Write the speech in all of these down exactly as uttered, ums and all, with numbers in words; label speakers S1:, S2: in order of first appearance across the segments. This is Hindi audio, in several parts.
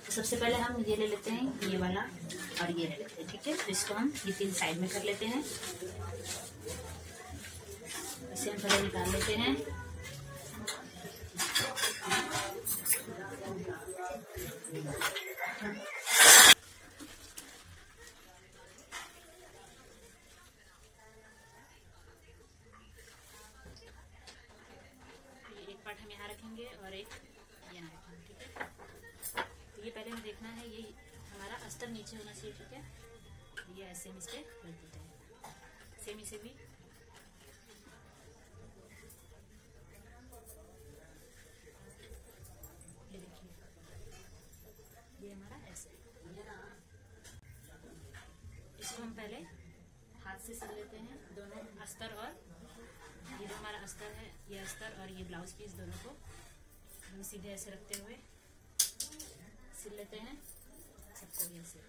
S1: तो सबसे पहले हम ये ले लेते हैं, ये वाला और ये ले लेते हैं, ठीक है। तो इसको हम ये तीन साइड में कर लेते हैं। इसे हम पहले निकाल लेते हैं। एक पार्ट हम यहाँ रखेंगे और एक यहाँ रखेंगे, ठीक है। तो ये पहले हमें देखना है, ये हमारा अस्तर नीचे होना चाहिए, ठीक है। ये ऐसे हम इस पे रख देते हैं, सेम इसे भी ये देखिए, ये हमारा ऐसे। इसको हम पहले हाथ से सिल लेते हैं, दोनों अस्तर और ये जो हमारा अस्तर है, ये अस्तर और ये ब्लाउज पीस दोनों को हम सीधे ऐसे रखते हुए सिल लेते हैं, सबको भी ऐसे।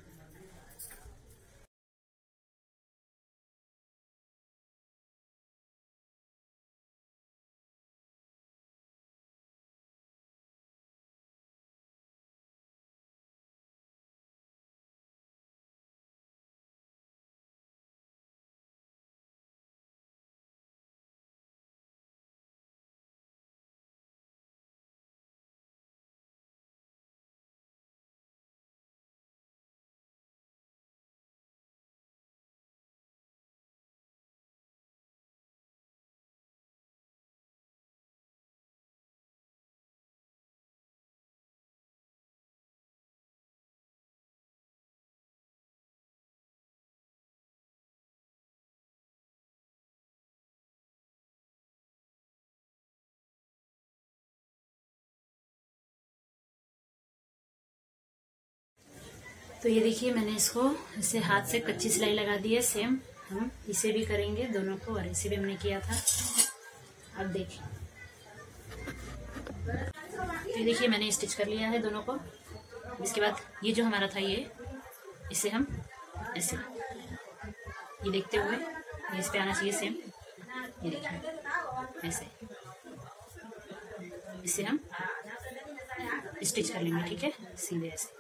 S1: तो ये देखिए, मैंने इसको इसे हाथ से कच्ची सिलाई लगा दी है। सेम हम इसे भी करेंगे दोनों को, और इसे भी हमने किया था। अब देखिए, ये देखिए मैंने स्टिच कर लिया है दोनों को। इसके बाद ये जो हमारा था, ये इसे हम ऐसे, ये देखते हुए ये इस पे आना चाहिए सेम, ये देखिए ऐसे, इसे हम स्टिच कर लेंगे, ठीक है, सीधे ऐसे।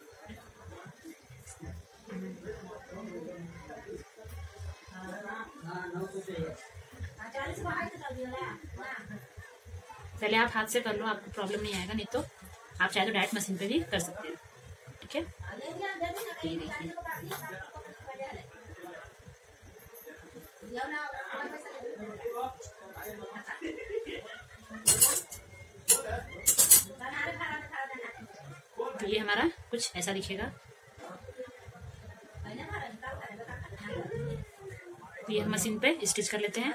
S1: पहले आप हाथ से कर लो, आपको प्रॉब्लम नहीं आएगा, नहीं तो आप चाहे तो डायरेक्ट मशीन पे भी कर सकते हो, ठीक है। ये देखिए, तो ये हमारा कुछ ऐसा दिखेगा। तो ये हम मशीन पे स्टिच कर लेते हैं।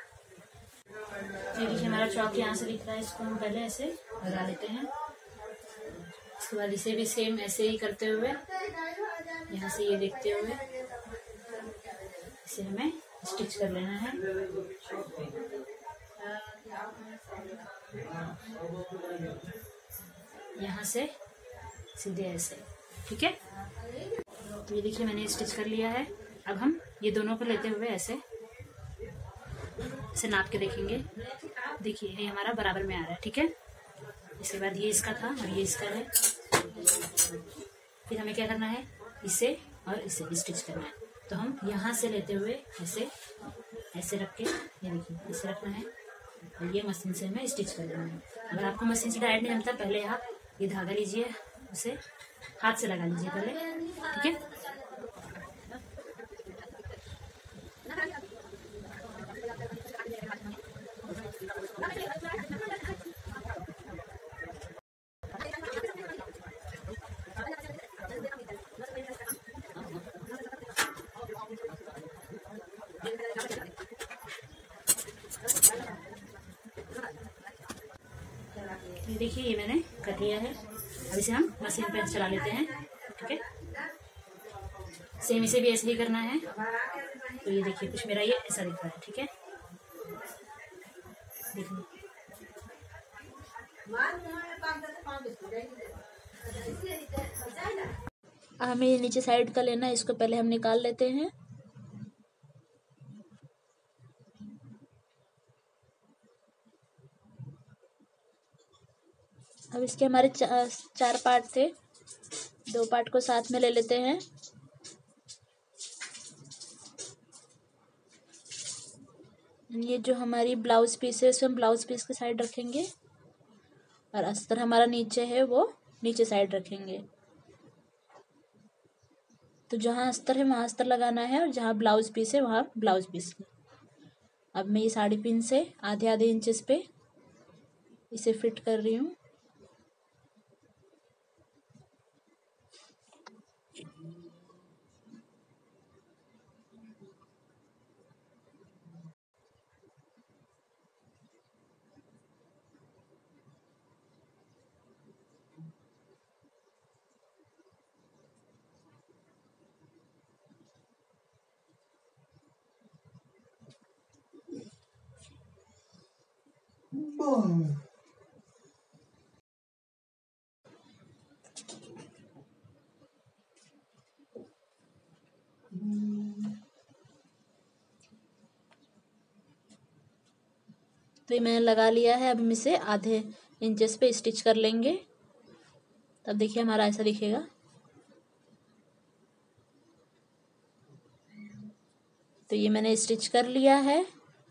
S1: ये देखिए, हमारा चौक यहाँ से दिख रहा है, इसको हम पहले ऐसे लगा लेते हैं। उसके बाद इसे भी सेम ऐसे ही करते हुए, यहाँ से ये देखते हुए इसे हमें स्टिच कर लेना है। यहाँ से सीधे ऐसे, ठीक है। तो ये देखिए, मैंने स्टिच कर लिया है। अब हम ये दोनों को लेते हुए ऐसे ऐसे नाप के देखेंगे। देखिए, ये हमारा बराबर में आ रहा है, ठीक है। इसके बाद ये इसका था और ये इसका है। फिर हमें क्या करना है, इसे और इसे स्टिच करना है। तो हम यहाँ से लेते हुए ऐसे ऐसे रख के, ये देखिए इसे रखना है, और ये मशीन से हमें स्टिच कर देना है। अगर आपको मशीन से डायरेक्ट नहीं जमता, पहले आप ये धागा लीजिए, उसे हाथ से लगा लीजिए पहले, ठीक है। ये देखिए, ये मैंने कर लिया है। अब इसे हम मशीन पर चला लेते हैं, ठीक है। सेम इसे भी ऐसे ही करना है। तो ये देखिए, कुछ मेरा ये ऐसा दिख रहा है, ठीक है। देखिए,
S2: हमें ये नीचे साइड का लेना है, इसको पहले हम निकाल लेते हैं। अब इसके हमारे चा, चार पार्ट थे, दो पार्ट को साथ में ले लेते हैं। ये जो हमारी ब्लाउज पीस है, उसे हम ब्लाउज पीस के साइड रखेंगे और अस्तर हमारा नीचे है वो नीचे साइड रखेंगे। तो जहाँ अस्तर है वहाँ अस्तर लगाना है और जहाँ ब्लाउज पीस है वहाँ ब्लाउज पीस। अब मैं ये साड़ी पिन से आधे आधे इंचेस पे इसे फिट कर रही हूँ। तो ये मैंने लगा लिया है। अब हम इसे आधे इंचेस पे स्टिच कर लेंगे। तब देखिए हमारा ऐसा दिखेगा। तो ये मैंने स्टिच कर लिया है।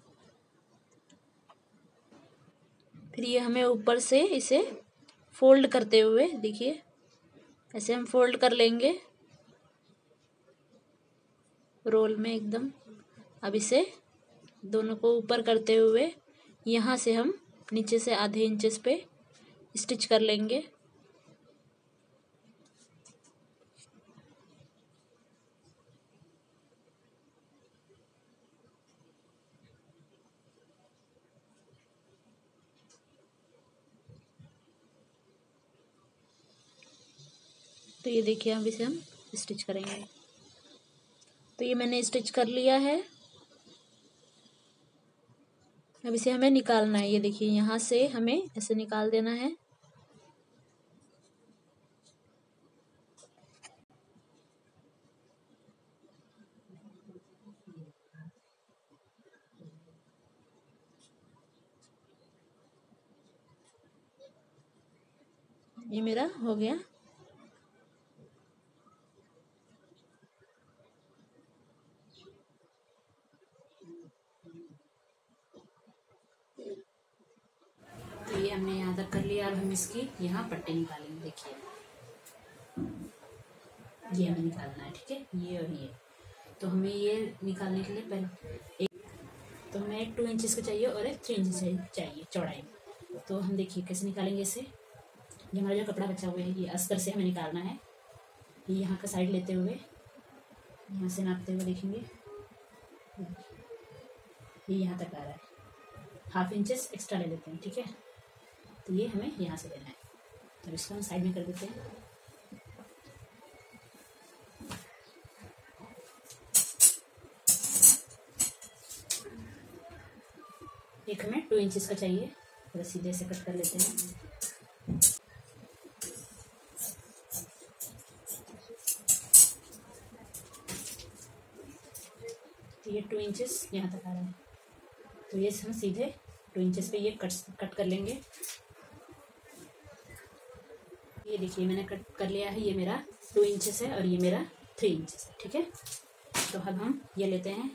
S2: फिर ये हमें ऊपर से इसे फोल्ड करते हुए देखिए ऐसे हम फोल्ड कर लेंगे रोल में एकदम। अब इसे दोनों को ऊपर करते हुए यहाँ से हम नीचे से आधे इंचेस पे स्टिच कर लेंगे। तो ये देखिए अब इसे हम स्टिच करेंगे। तो ये मैंने स्टिच कर लिया है। अब इसे हमें निकालना है। ये देखिए यहाँ से हमें ऐसे निकाल देना है। ये मेरा हो गया।
S1: तो ये हमने यहाँ तक कर लिया। अब हम इसकी यहाँ पट्टी निकालेंगे। देखिए ये हमें निकालना है, ठीक है, ये और ये। तो हमें ये निकालने के लिए पहले एक तो हमें एक टू इंचेस का चाहिए और एक थ्री इंचेस चाहिए चौड़ाई। तो हम देखिए कैसे निकालेंगे इसे। ये हमारा जो कपड़ा बचा हुआ है ये अस्तर से हमें निकालना है। ये यहाँ का साइड लेते हुए यहाँ से नापते हुए देखेंगे ये यहाँ तक आ रहा है। हाफ इंचेस एक्स्ट्रा ले लेते हैं, ठीक है। तो ये हमें यहाँ से लेना है। तो इसको हम साइड में कर देते हैं। एक हमें टू इंचेस का चाहिए, थोड़ा सीधे से कट कर लेते हैं। तो ये टू इंचेस यहाँ तक आ रहा है। तो ये हम सीधे टू इंचेस पे ये कट कट कर लेंगे। ये देखिए मैंने कट कर लिया है। ये मेरा टू इंचेस है और ये मेरा थ्री इंचेस है, ठीक है। तो अब हम ये लेते हैं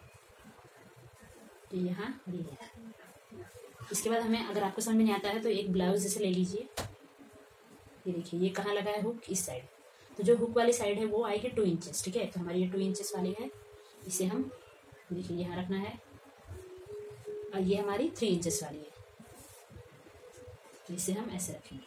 S1: ये यहाँ और ये यहाँ। इसके बाद हमें अगर आपको समझ में नहीं आता है तो एक ब्लाउज जैसे ले लीजिए। ये देखिए ये कहाँ लगा है हुक, इस साइड। तो जो हुक वाली साइड है वो आएगी टू इंचेस, ठीक है। तो हमारी ये टू इंचेस वाली है, इसे हम देखिए यहाँ रखना है। और ये हमारी थ्री इंचेस वाली है, तो इसे हम ऐसे रखेंगे।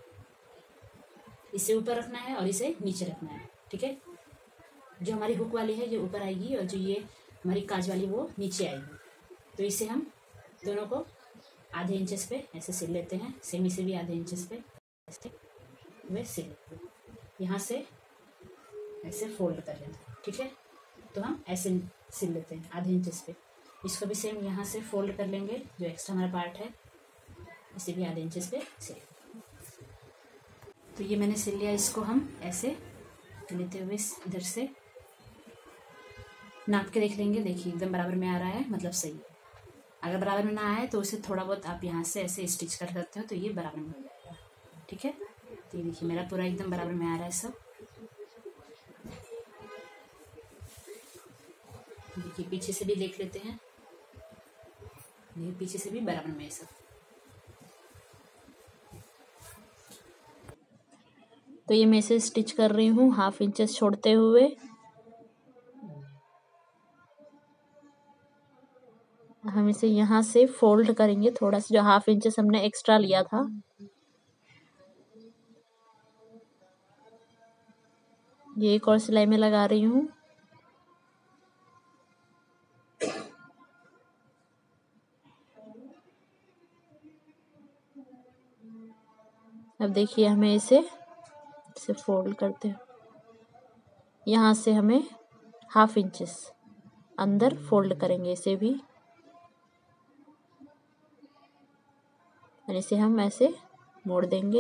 S1: इसे ऊपर रखना है और इसे नीचे रखना है, ठीक है। जो हमारी हुक वाली है ये ऊपर आएगी और जो ये हमारी काज वाली वो नीचे आएगी। तो इसे हम दोनों को आधे इंचेस पे ऐसे सिल लेते हैं। सेमी से भी आधे इंचेस पे ऐसे वे सिल लेते हैं। यहाँ से ऐसे फोल्ड कर लेते हैं, ठीक है। तो हम ऐसे सिल लेते हैं आधे इंचेस पे। इसको भी सेम यहाँ से फोल्ड कर लेंगे। जो एक्स्ट्रा हमारा पार्ट है इसे भी आधे इंचेस पे सिल। तो ये मैंने सिल लिया। इसको हम ऐसे लेते हुए इधर से नाप के देख लेंगे। देखिए एकदम बराबर में आ रहा है, मतलब सही है। अगर बराबर में ना आए तो उसे थोड़ा बहुत आप यहाँ से ऐसे स्टिच कर सकते हो, तो ये बराबर में हो जाएगा, ठीक है। तो ये देखिए मेरा पूरा एकदम बराबर में आ रहा है सब। देखिए पीछे से भी देख लेते हैं, ये पीछे से भी बराबर में है सब।
S2: तो ये मैं इसे स्टिच कर रही हूँ हाफ इंचेस छोड़ते हुए। हम इसे यहाँ से फोल्ड करेंगे थोड़ा सा, जो हाफ इंचेस हमने एक्स्ट्रा लिया था। ये एक और सिलाई में लगा रही हूँ। अब देखिए हमें इसे इसे फोल्ड करते हैं, यहाँ से हमें हाफ इंचेस अंदर फोल्ड करेंगे इसे भी, और इसे हम ऐसे मोड़ देंगे।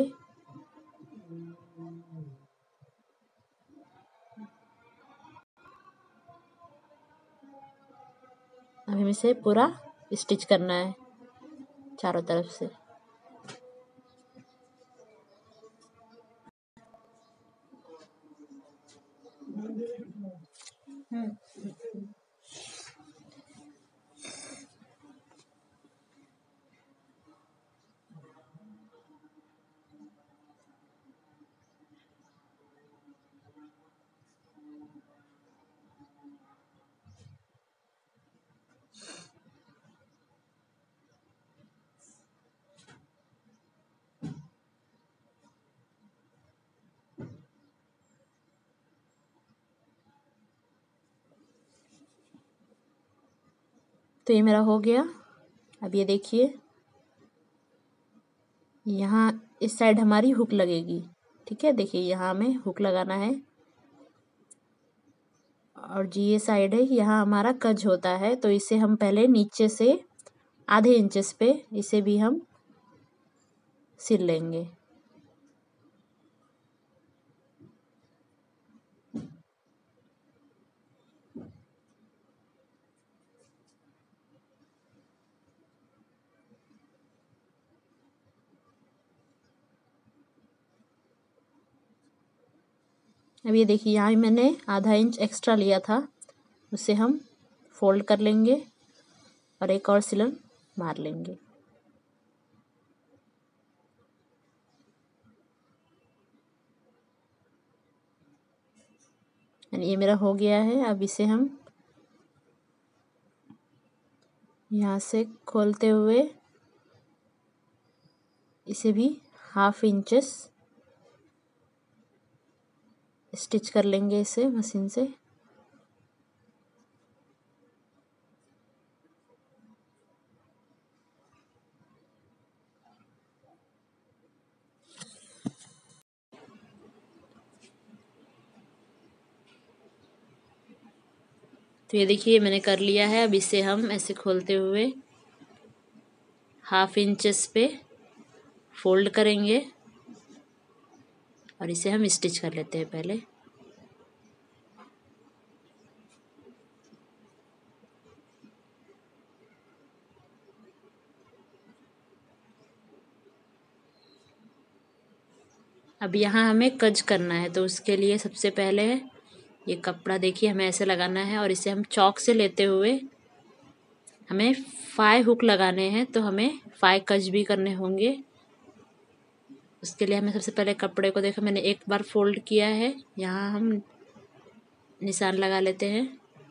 S2: अब हमें इसे पूरा स्टिच करना है चारों तरफ से। तो ये मेरा हो गया। अब ये देखिए यहाँ इस साइड हमारी हुक लगेगी, ठीक है। देखिए यहाँ हमें हुक लगाना है, और जी ये साइड है यहाँ हमारा कज होता है, तो इसे हम पहले नीचे से आधे इंचेस पे इसे भी हम सिल लेंगे। अब ये देखिए यहाँ मैंने आधा इंच एक्स्ट्रा लिया था, उसे हम फोल्ड कर लेंगे और एक और सिलन मार लेंगे। ये मेरा हो गया है। अब इसे हम यहाँ से खोलते हुए इसे भी हाफ इंचेस स्टिच कर लेंगे इसे मशीन से। तो ये देखिए मैंने कर लिया है। अब इसे हम ऐसे खोलते हुए हाफ इंचेस पे फोल्ड करेंगे और इसे हम स्टिच कर लेते हैं पहले। अब यहाँ हमें कज करना है, तो उसके लिए सबसे पहले ये कपड़ा देखिए हमें ऐसे लगाना है और इसे हम चौक से लेते हुए हमें फाइव हुक लगाने हैं, तो हमें फाइव कज भी करने होंगे। उसके लिए हमें सबसे पहले कपड़े को देखो मैंने एक बार फोल्ड किया है, यहाँ हम निशान लगा लेते हैं।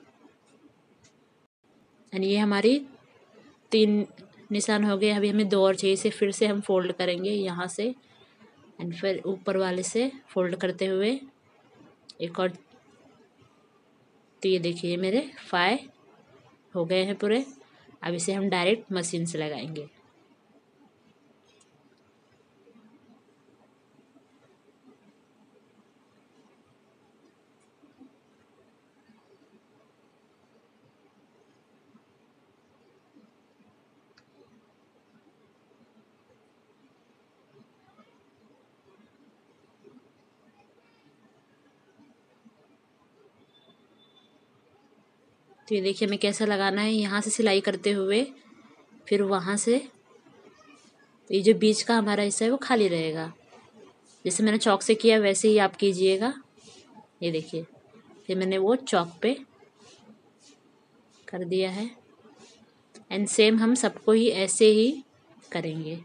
S2: यानी ये हमारी तीन निशान हो गए। अभी हमें दो और चाहिए, इसे फिर से हम फोल्ड करेंगे यहाँ से, एंड फिर ऊपर वाले से फोल्ड करते हुए एक और। तो ये देखिए मेरे फाइव हो गए हैं पूरे। अब इसे हम डायरेक्ट मशीन से लगाएंगे। तो ये देखिए हमें कैसा लगाना है, यहाँ से सिलाई करते हुए फिर वहाँ से, तो ये जो बीच का हमारा हिस्सा है वो खाली रहेगा। जैसे मैंने चौक से किया वैसे ही आप कीजिएगा। ये देखिए फिर मैंने वो चौक पे कर दिया है। एंड सेम हम सबको ही ऐसे ही करेंगे।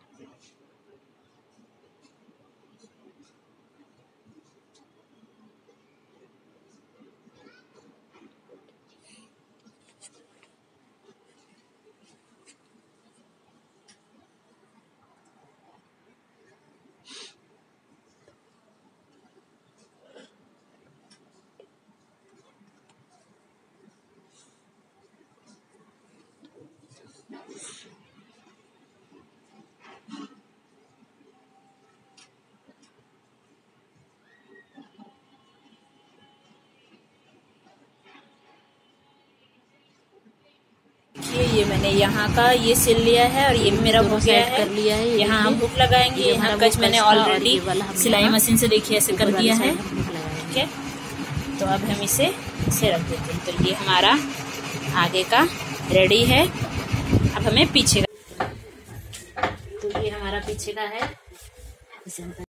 S1: ये ये मैंने यहाँ का ये सिल लिया है और ये भी मेरा हो गया है।
S2: कर लिया है।
S1: यहाँ हम हुक लगाएंगे। यहाँ कच मैंने ऑलरेडी सिलाई मशीन से देखिए ऐसे कर दिया है। ठीक है, तो अब हम इसे इसे रख देते हैं। तो ये हमारा आगे का रेडी है। अब हमें पीछे का, तो ये हमारा पीछे का है। इसे